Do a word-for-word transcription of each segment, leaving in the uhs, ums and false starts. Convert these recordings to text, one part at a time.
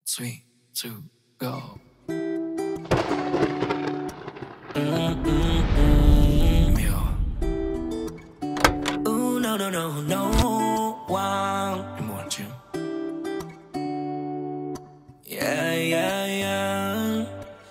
Three, two, go. Mm-mm-mm-mm. Ooh, no, no, no, no. Wow. Em muốn chứ? Yeah, yeah, yeah.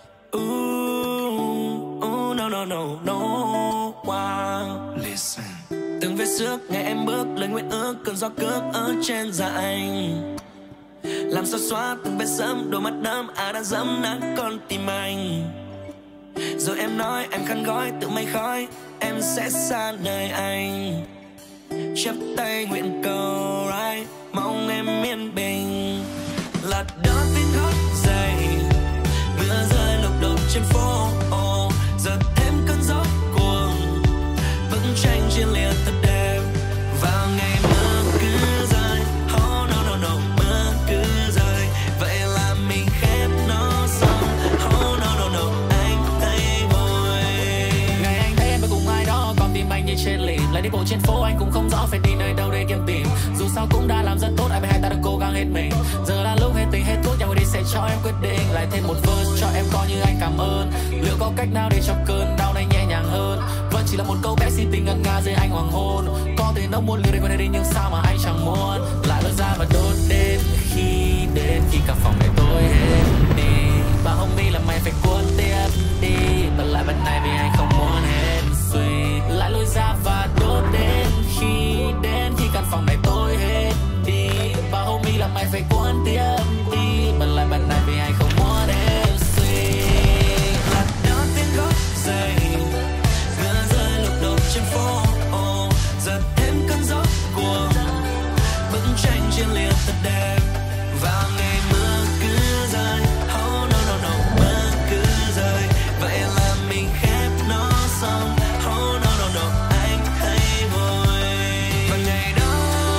Ooh, ooh, no, no, no, no. Wow. Listen. Từng vết xước ngày em bước lên nguyện ước, cơn gió cướp ở trên da anh. Làm sao xóa từng vết sớm, đôi mắt đẫm ai đã dẫm nát con tim anh. Rồi em nói em khăn gói tự mây khói, em sẽ xa nơi anh. Chắp tay nguyện cầu right, mong em yên bình. Là đó tiếng gót giày, mưa rơi lục đục trên phố. Giờ thêm cơn gió cuồng, bức tranh chia lìa thật đẹp. Vào ngày mưa cứ rơi, oh no no no, mưa cứ rơi. Vậy là mình khép nó xong, oh no no no, anh thấy vui. Ngày anh thấy em với cùng ai đó, còn tim anh như trên lìm. Lại đi bộ trên phố anh cũng không rõ phải đi nơi đâu để kiếm tìm. Dù sao cũng đã làm rất tốt, ai với hai ta đã cố gắng hết mình. Giờ là lúc hết tình hết thuốc, nhau đi sẽ cho em quyết định. Lại thêm một verse cho em coi như anh cảm ơn. Liệu có cách nào để cho cơn đau này nhẹ nhàng hơn? Vẫn chỉ là một câu bé si tình ngân nga dưới anh hoàng hôn. Có thể nó muốn lừa đi qua đây đi nhưng sao mà anh chẳng muốn. Lại lối ra và đốt đêm khi đến, khi cả phòng này tối hết đi. Và homie là mày phải cuốn tiếp đi, và lại bên này vì anh không muốn hết suy. Lại lối ra và đốt đêm khi đến, khi căn phòng này tối hết đi. Và homie là mày phải cuốn tiếp đi, và lại bên này vì anh không muốn hết suy. Là đó tiếng gót giày, mưa rơi lục đục trên phố. Giờ thêm cơn gió cuồng, bức tranh chia lìa thật đẹp. Vào ngày mưa cứ rơi, oh no no no, mưa cứ rơi. Vậy là mình khép nó xong, oh no no no, anh thấy vui. Và ngày đó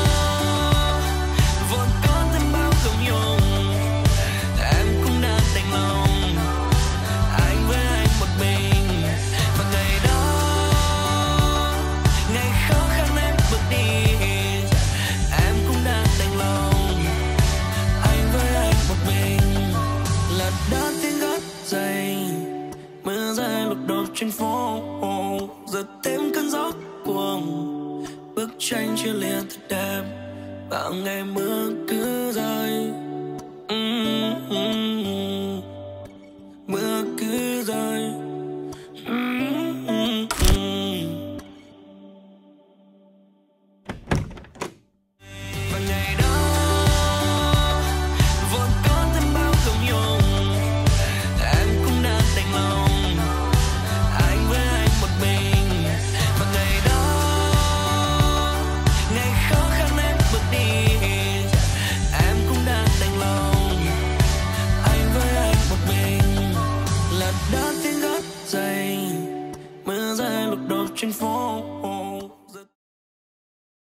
vốn có thêm bao công nhung, em cũng đã đành lòng, anh với anh một mình. Và ngày đó, ngày khó khăn em bước đi, em cũng đã đành lòng, anh với anh một mình. Là đó tiếng gót giày, mưa rơi lục đục trên phố. Giờ thêm cơn gió cuồng, bức tranh chia lìa thật đẹp. Vào ngày mưa cứ rơi, mm-hmm. Mưa cứ rơi, mm-hmm. Và ngày đó vốn có thêm bao công nhung, em cũng đã đành lòng, anh với anh một mình. Và ngày đó, ngày khó khăn em bước đi, em cũng đã đành lòng, anh với anh một mình. Là đó tiếng gót giày, mưa rơi lục đục trên phố.